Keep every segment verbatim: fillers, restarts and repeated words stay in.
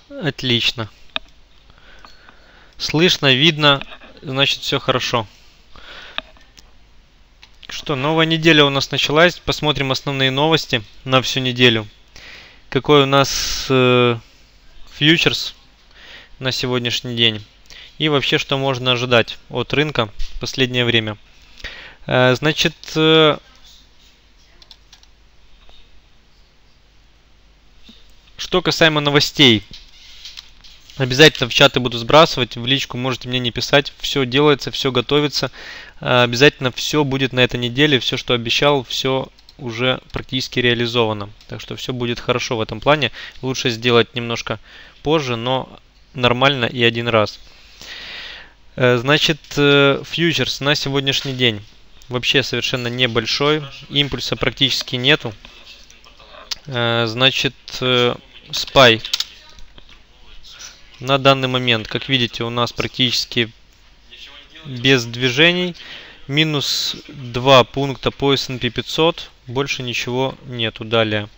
Отлично. Слышно, видно, значит все хорошо. Что, новая неделя у нас началась. Посмотрим основные новости на всю неделю. Какой у нас э, фьючерс на сегодняшний день. И вообще, что можно ожидать от рынка в последнее время. Э, значит, э, что касаемо новостей. Обязательно в чаты буду сбрасывать, в личку можете мне не писать. Все делается, все готовится. Обязательно все будет на этой неделе. Все, что обещал, все уже практически реализовано. Так что все будет хорошо в этом плане. Лучше сделать немножко позже, но нормально и один раз. Значит, фьючерс на сегодняшний день вообще совершенно небольшой. Импульса практически нету. Значит, спай. На данный момент, как видите, у нас практически без движений. Минус два пункта по эс энд пи пятьсот. Больше ничего нету. Далее.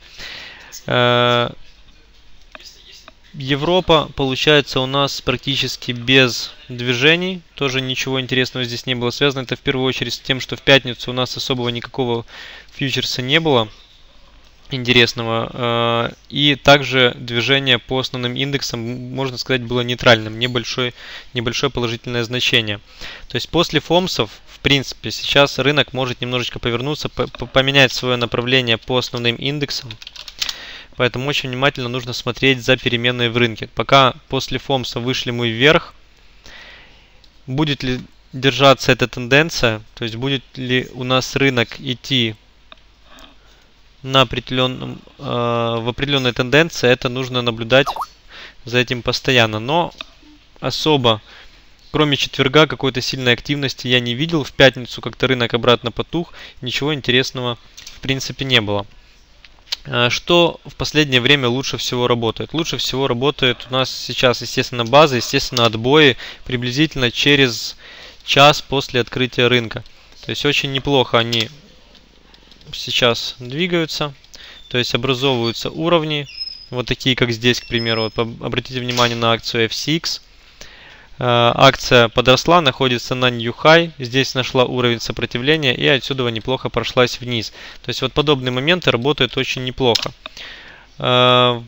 Европа, получается, у нас практически без движений. Тоже ничего интересного здесь не было. Связано это в первую очередь с тем, что в пятницу у нас особого никакого фьючерса не было интересного. И также движение по основным индексам, можно сказать, было нейтральным, небольшое, небольшое положительное значение. То есть после фомсов, в принципе, сейчас рынок может немножечко повернуться, поменять свое направление по основным индексам. Поэтому очень внимательно нужно смотреть за переменной в рынке. Пока после фомса вышли мы вверх, будет ли держаться эта тенденция, то есть будет ли у нас рынок идти на определенном, э, в определенной тенденции, это нужно наблюдать за этим постоянно. Но особо, кроме четверга, какой-то сильной активности я не видел. В пятницу как-то рынок обратно потух. Ничего интересного в принципе не было. Что в последнее время лучше всего работает? Лучше всего работает у нас сейчас, естественно, база, естественно, отбои приблизительно через час после открытия рынка. То есть очень неплохо они сейчас двигаются, то есть образовываются уровни, вот такие, как здесь, к примеру. Вот, обратите внимание на акцию эф си икс. Э, акция подросла, находится на New High, здесь нашла уровень сопротивления и отсюда неплохо прошлась вниз. То есть вот подобные моменты работают очень неплохо. Э,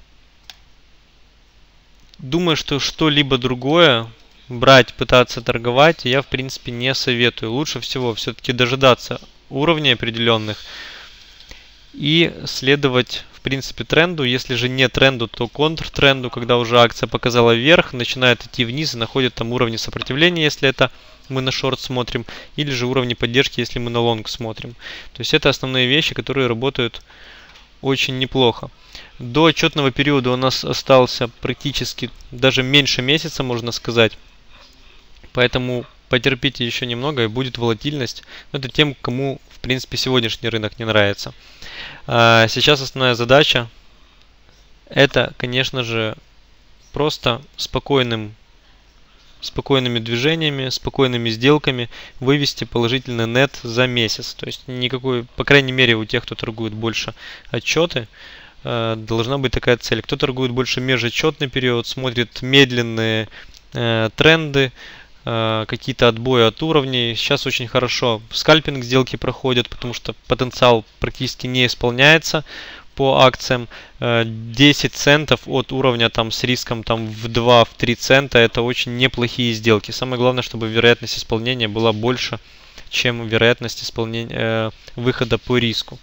думаю, что что-либо другое брать, пытаться торговать я в принципе не советую. Лучше всего все-таки дожидаться уровней определенных и следовать в принципе тренду. Если же не тренду, то контртренду, когда уже акция показала вверх, начинает идти вниз и находит там уровни сопротивления, если это мы на шорт смотрим, или же уровни поддержки, если мы на лонг смотрим. То есть это основные вещи, которые работают очень неплохо. До отчетного периода у нас остался практически даже меньше месяца, можно сказать. Поэтому потерпите еще немного, и будет волатильность. Это тем, кому, в принципе, сегодняшний рынок не нравится. А сейчас основная задача — это, конечно же, просто спокойным, спокойными движениями, спокойными сделками вывести положительный нет за месяц. То есть никакой, по крайней мере, у тех, кто торгует больше отчеты, должна быть такая цель. Кто торгует больше межотчетный период, смотрит медленные э, тренды, какие-то отбои от уровней. Сейчас очень хорошо скальпинг сделки проходят, потому что потенциал практически не исполняется по акциям. десять центов от уровня там с риском там в два-три цента, это очень неплохие сделки. Самое главное, чтобы вероятность исполнения была больше, чем вероятность исполнения, э, выхода по риску.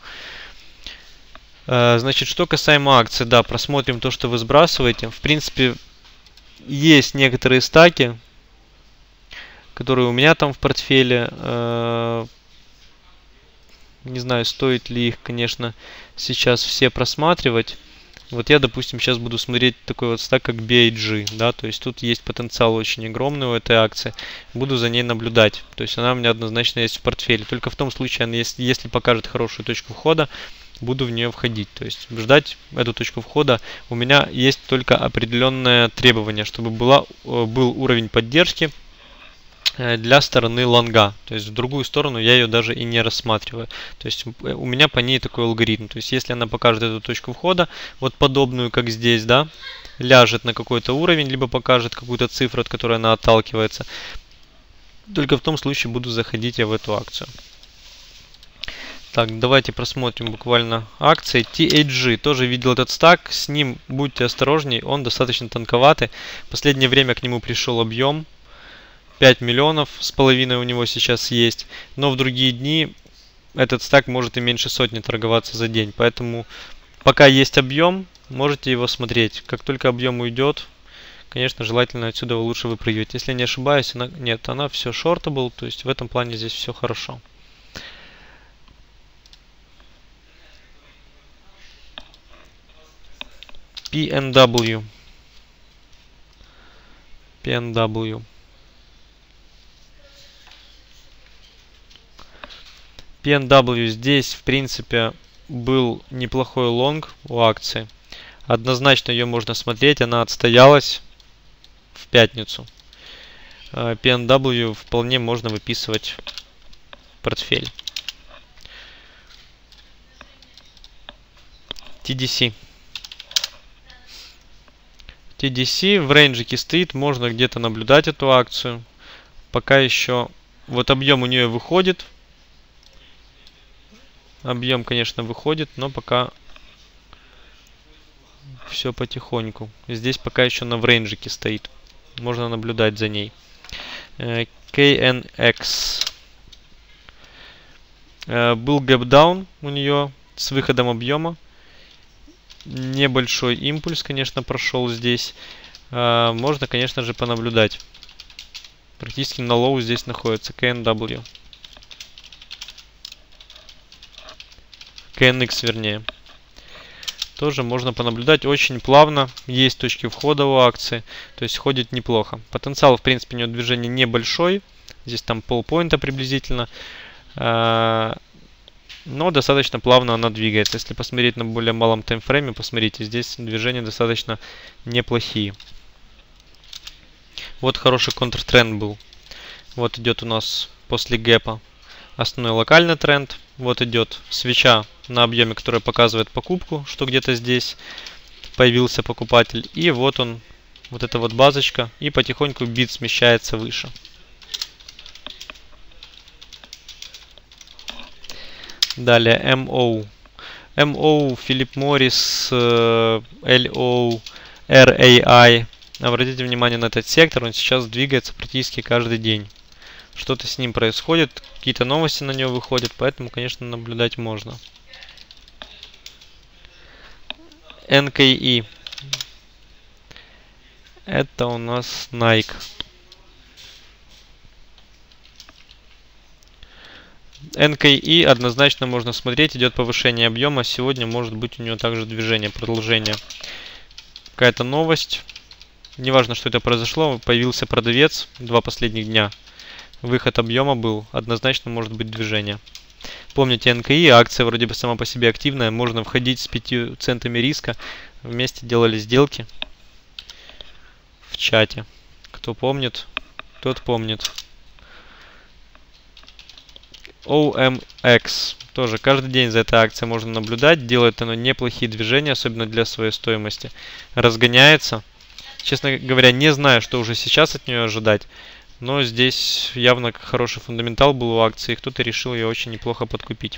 Э, значит, что касаемо акций, да, просмотрим то, что вы сбрасываете. В принципе, есть некоторые стаки, которые у меня там в портфеле. Не знаю, стоит ли их, конечно, сейчас все просматривать. Вот я, допустим, сейчас буду смотреть такой вот стак, как би эй джи, да, то есть тут есть потенциал очень огромный у этой акции. Буду за ней наблюдать. То есть она у меня однозначно есть в портфеле. Только в том случае, если, если покажет хорошую точку входа, буду в нее входить. То есть ждать эту точку входа у меня есть только определенное требование, чтобы была, был уровень поддержки для стороны лонга. То есть в другую сторону я ее даже и не рассматриваю. То есть у меня по ней такой алгоритм. То есть если она покажет эту точку входа, вот подобную, как здесь, да, ляжет на какой-то уровень, либо покажет какую-то цифру, от которой она отталкивается. Только в том случае буду заходить я в эту акцию. Так, давайте просмотрим буквально акции. ти эйч джи, тоже видел этот стак, с ним будьте осторожней, он достаточно тонковатый. В последнее время к нему пришел объем, пять миллионов с половиной у него сейчас есть, но в другие дни этот стак может и меньше сотни торговаться за день, поэтому пока есть объем, можете его смотреть. Как только объем уйдет, конечно, желательно отсюда лучше выпрыгивать. Если не ошибаюсь, она, нет, она все shortable, то есть в этом плане здесь все хорошо. пи эн дабл ю. пи эн дабл ю. пи эн дабл ю здесь, в принципе, был неплохой лонг у акции. Однозначно ее можно смотреть, она отстоялась в пятницу. пи эн дабл ю вполне можно выписывать в портфель. ти ди си. ти ди си в рейнджике стоит, можно где-то наблюдать эту акцию. Пока еще вот объем у нее выходит. Объем, конечно, выходит, но пока все потихоньку. Здесь пока еще на в рейнджике стоит. Можно наблюдать за ней. кей эн экс. Был гэп-даун у нее с выходом объема. Небольшой импульс, конечно, прошел здесь. Можно, конечно же, понаблюдать. Практически на лоу здесь находится кей эн дабл ю. кей эн икс, вернее. Тоже можно понаблюдать очень плавно. Есть точки входа у акции. То есть ходит неплохо. Потенциал, в принципе, у него движения небольшой. Здесь там полпоинта приблизительно. Но достаточно плавно она двигается. Если посмотреть на более малом таймфрейме, посмотрите, здесь движения достаточно неплохие. Вот хороший контртренд был. Вот идет у нас после гэпа основной локальный тренд. Вот идет свеча на объеме, которая показывает покупку, что где-то здесь появился покупатель. И вот он, вот эта вот базочка. И потихоньку бит смещается выше. Далее эм о. эм о, Philip Morris, эл о, ар эй ай. Обратите внимание на этот сектор, он сейчас двигается практически каждый день. Что-то с ним происходит, какие-то новости на него выходят, поэтому, конечно, наблюдать можно. эн кей и. Это у нас Nike. эн кей и однозначно можно смотреть, идет повышение объема. Сегодня может быть у него также движение, продолжение. Какая-то новость. Неважно, что это произошло, появился продавец два последних дня. Выход объема был, однозначно может быть движение. Помните, эн кей и, акция вроде бы сама по себе активная, можно входить с пятью центами риска. Вместе делали сделки в чате. Кто помнит, тот помнит. о эм экс. Тоже каждый день за этой акцией можно наблюдать. Делает оно неплохие движения, особенно для своей стоимости. Разгоняется. Честно говоря, не знаю, что уже сейчас от нее ожидать. Но здесь явно хороший фундаментал был у акции. Кто-то решил ее очень неплохо подкупить.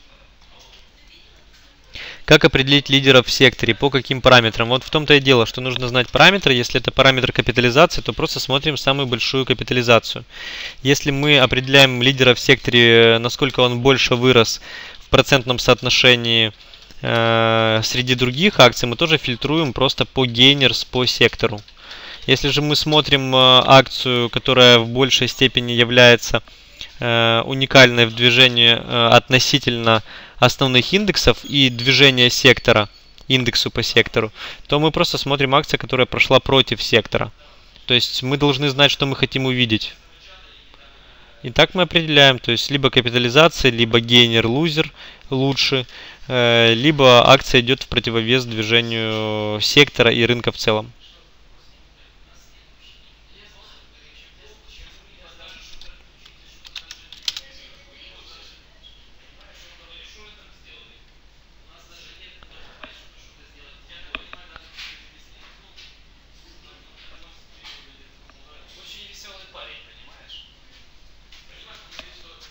Как определить лидеров в секторе? По каким параметрам? Вот в том-то и дело, что нужно знать параметры. Если это параметр капитализации, то просто смотрим самую большую капитализацию. Если мы определяем лидера в секторе, насколько он больше вырос в процентном соотношении э, среди других акций, мы тоже фильтруем просто по гейнерс, по сектору. Если же мы смотрим э, акцию, которая в большей степени является э, уникальной в движении э, относительно основных индексов и движения сектора, индексу по сектору, то мы просто смотрим акцию, которая прошла против сектора. То есть мы должны знать, что мы хотим увидеть. И так мы определяем, то есть либо капитализация, либо гейнер-лузер лучше, э, либо акция идет в противовес движению сектора и рынка в целом.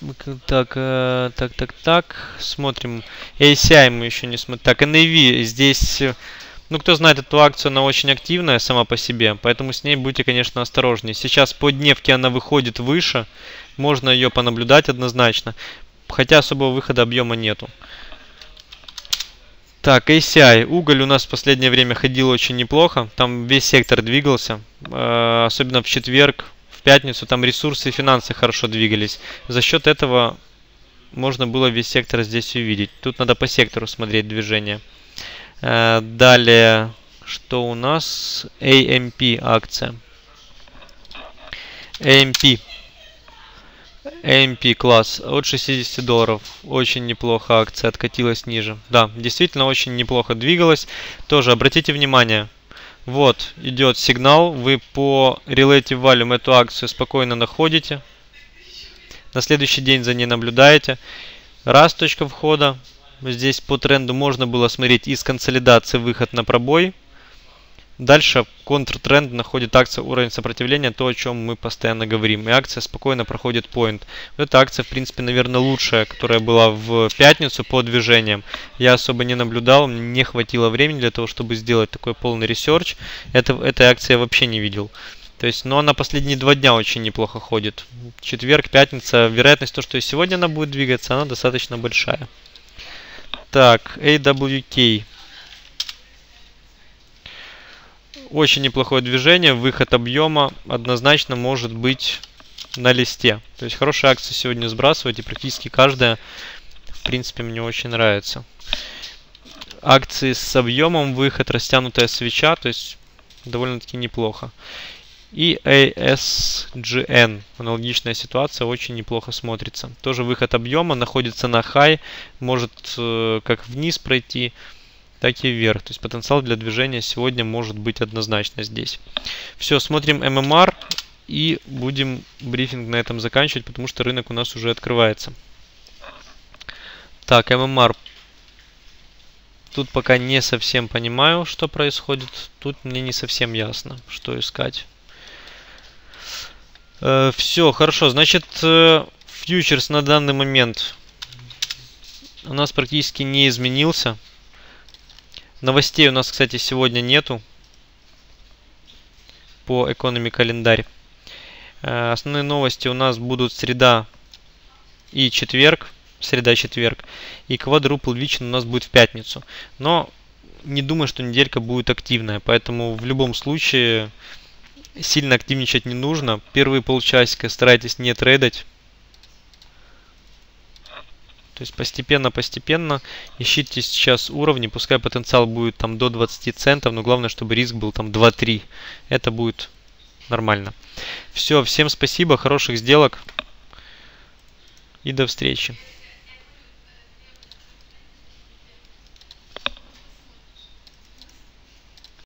Так, э, так, так, так. Смотрим. эй си ай мы еще не смотрим. Так, эн эй ви. Здесь, ну, кто знает эту акцию, она очень активная сама по себе. Поэтому с ней будьте, конечно, осторожнее. Сейчас по дневке она выходит выше. Можно ее понаблюдать однозначно. Хотя особого выхода объема нету. Так, эй си ай. Уголь у нас в последнее время ходил очень неплохо. Там весь сектор двигался. Э, особенно в четверг. В пятницу там ресурсы и финансы хорошо двигались. За счет этого можно было весь сектор здесь увидеть. Тут надо по сектору смотреть движение. Э, далее, что у нас? эй эм пи акция. эй эм пи. эй эм пи класс от шестидесяти долларов. Очень неплохо акция откатилась ниже. Да, действительно очень неплохо двигалась. Тоже обратите внимание. Вот, идет сигнал, вы по Relative Volume эту акцию спокойно находите. На следующий день за ней наблюдаете. Раз точка входа. Здесь по тренду можно было смотреть из консолидации выход на пробой. Дальше контртренд находит акция уровень сопротивления, то, о чем мы постоянно говорим. И акция спокойно проходит point. Вот эта акция, в принципе, наверное, лучшая, которая была в пятницу по движениям. Я особо не наблюдал, не хватило времени для того, чтобы сделать такой полный ресерч. Это, этой акции я вообще не видел. То есть, но она последние два дня очень неплохо ходит. Четверг, пятница. Вероятность того, что и сегодня она будет двигаться, она достаточно большая. Так, эй дабл ю кей. Очень неплохое движение, выход объема однозначно может быть на листе. То есть хорошие акции сегодня сбрасывать, и практически каждая, в принципе, мне очень нравится. Акции с объемом, выход, растянутая свеча, то есть довольно-таки неплохо. И эй эс джи эн, аналогичная ситуация, очень неплохо смотрится. Тоже выход объема, находится на хай, может э, как вниз пройти, так и вверх. То есть потенциал для движения сегодня может быть однозначно здесь. Все, смотрим эм эм ар и будем брифинг на этом заканчивать, потому что рынок у нас уже открывается. Так, эм эм ар. Тут пока не совсем понимаю, что происходит. Тут мне не совсем ясно, что искать. Э, все, хорошо. Значит, э, фьючерс на данный момент у нас практически не изменился. Новостей у нас, кстати, сегодня нету по Economy календарь. Э, основные новости у нас будут среда и четверг. Среда-четверг. И Quadruple Vision у нас будет в пятницу. Но не думаю, что неделька будет активная. Поэтому в любом случае сильно активничать не нужно. Первые полчасика старайтесь не трейдать. То есть постепенно-постепенно ищите сейчас уровни. Пускай потенциал будет там до двадцати центов. Но главное, чтобы риск был там два-три. Это будет нормально. Все, всем спасибо. Хороших сделок. И до встречи.